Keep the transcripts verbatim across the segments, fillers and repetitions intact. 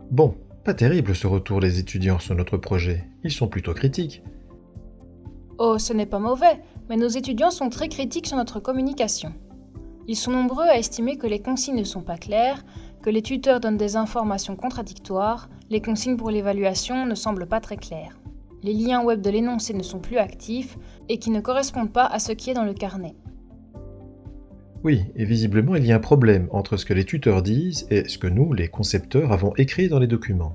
Bon, pas terrible ce retour des étudiants sur notre projet, ils sont plutôt critiques. Oh, ce n'est pas mauvais, mais nos étudiants sont très critiques sur notre communication. Ils sont nombreux à estimer que les consignes ne sont pas claires, que les tuteurs donnent des informations contradictoires, les consignes pour l'évaluation ne semblent pas très claires. Les liens web de l'énoncé ne sont plus actifs et qui ne correspondent pas à ce qui est dans le carnet. Oui, et visiblement il y a un problème entre ce que les tuteurs disent et ce que nous, les concepteurs, avons écrit dans les documents.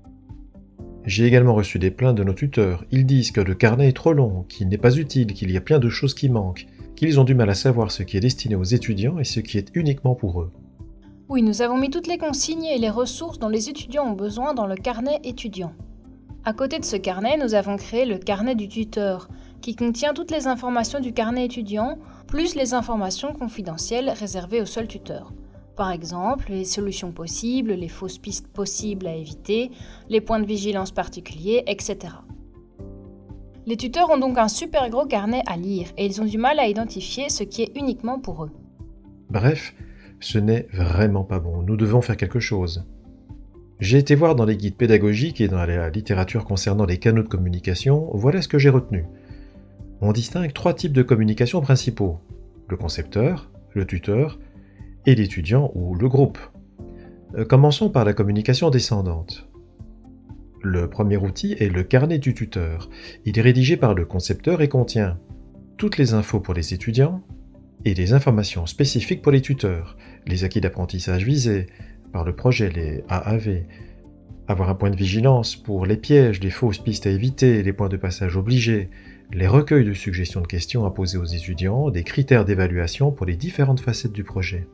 J'ai également reçu des plaintes de nos tuteurs. Ils disent que le carnet est trop long, qu'il n'est pas utile, qu'il y a plein de choses qui manquent, qu'ils ont du mal à savoir ce qui est destiné aux étudiants et ce qui est uniquement pour eux. Oui, nous avons mis toutes les consignes et les ressources dont les étudiants ont besoin dans le carnet étudiant. À côté de ce carnet, nous avons créé le carnet du tuteur, qui contient toutes les informations du carnet étudiant, plus les informations confidentielles réservées au seul tuteur. Par exemple, les solutions possibles, les fausses pistes possibles à éviter, les points de vigilance particuliers, et cetera. Les tuteurs ont donc un super gros carnet à lire et ils ont du mal à identifier ce qui est uniquement pour eux. Bref, ce n'est vraiment pas bon, nous devons faire quelque chose. J'ai été voir dans les guides pédagogiques et dans la littérature concernant les canaux de communication, voilà ce que j'ai retenu. On distingue trois types de communication principaux, le concepteur, le tuteur et l'étudiant ou le groupe. Commençons par la communication descendante. Le premier outil est le carnet du tuteur. Il est rédigé par le concepteur et contient toutes les infos pour les étudiants et les informations spécifiques pour les tuteurs, les acquis d'apprentissage visés par le projet, les A A V, avoir un point de vigilance pour les pièges, les fausses pistes à éviter, les points de passage obligés, les recueils de suggestions de questions à poser aux étudiants, des critères d'évaluation pour les différentes facettes du projet.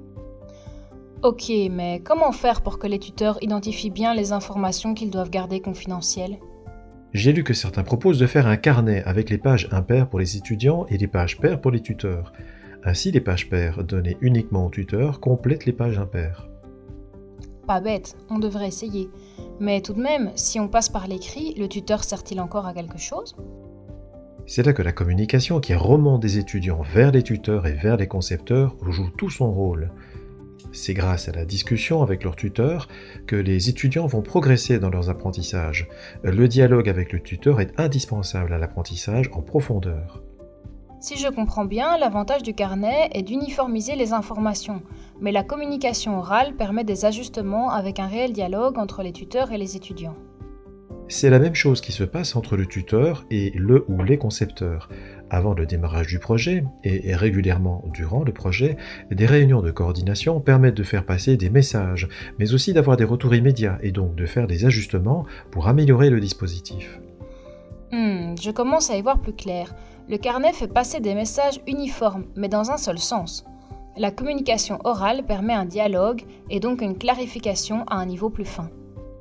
Ok, mais comment faire pour que les tuteurs identifient bien les informations qu'ils doivent garder confidentielles ? J'ai lu que certains proposent de faire un carnet avec les pages impaires pour les étudiants et les pages paires pour les tuteurs. Ainsi, les pages paires données uniquement aux tuteurs complètent les pages impaires. Pas bête, on devrait essayer. Mais tout de même, si on passe par l'écrit, le tuteur sert-il encore à quelque chose ? C'est là que la communication qui remonte des étudiants vers les tuteurs et vers les concepteurs joue tout son rôle. C'est grâce à la discussion avec leurs tuteurs que les étudiants vont progresser dans leurs apprentissages. Le dialogue avec le tuteur est indispensable à l'apprentissage en profondeur. Si je comprends bien, l'avantage du carnet est d'uniformiser les informations, mais la communication orale permet des ajustements avec un réel dialogue entre les tuteurs et les étudiants. C'est la même chose qui se passe entre le tuteur et le ou les concepteurs. Avant le démarrage du projet, et régulièrement durant le projet, des réunions de coordination permettent de faire passer des messages, mais aussi d'avoir des retours immédiats et donc de faire des ajustements pour améliorer le dispositif. Hmm, je commence à y voir plus clair. Le carnet fait passer des messages uniformes, mais dans un seul sens. La communication orale permet un dialogue et donc une clarification à un niveau plus fin.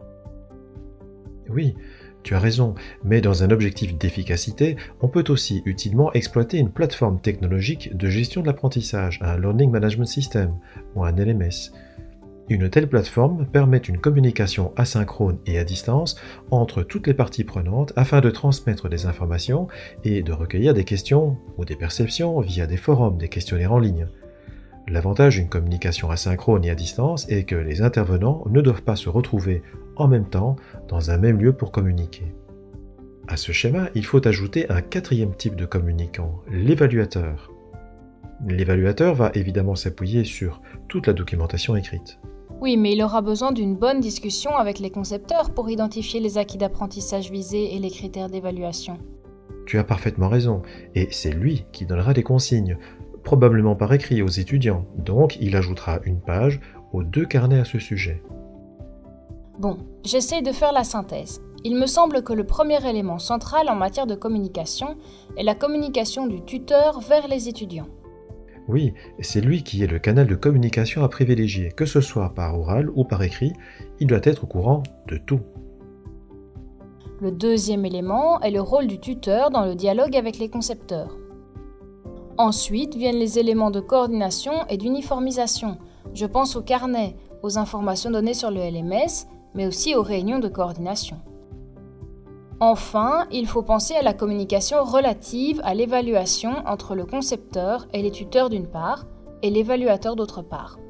Oui, tu as raison, mais dans un objectif d'efficacité, on peut aussi utilement exploiter une plateforme technologique de gestion de l'apprentissage, un Learning Management System ou un L M S. Une telle plateforme permet une communication asynchrone et à distance entre toutes les parties prenantes afin de transmettre des informations et de recueillir des questions ou des perceptions via des forums, des questionnaires en ligne. L'avantage d'une communication asynchrone et à distance est que les intervenants ne doivent pas se retrouver en même temps dans un même lieu pour communiquer. À ce schéma, il faut ajouter un quatrième type de communicant, l'évaluateur. L'évaluateur va évidemment s'appuyer sur toute la documentation écrite. Oui, mais il aura besoin d'une bonne discussion avec les concepteurs pour identifier les acquis d'apprentissage visés et les critères d'évaluation. Tu as parfaitement raison, et c'est lui qui donnera des consignes, probablement par écrit aux étudiants, donc il ajoutera une page aux deux carnets à ce sujet. Bon, j'essaye de faire la synthèse. Il me semble que le premier élément central en matière de communication est la communication du tuteur vers les étudiants. Oui, c'est lui qui est le canal de communication à privilégier, que ce soit par oral ou par écrit, il doit être au courant de tout. Le deuxième élément est le rôle du tuteur dans le dialogue avec les concepteurs. Ensuite viennent les éléments de coordination et d'uniformisation. Je pense au carnet, aux informations données sur le L M S, mais aussi aux réunions de coordination. Enfin, il faut penser à la communication relative à l'évaluation entre le concepteur et les tuteurs d'une part, et l'évaluateur d'autre part.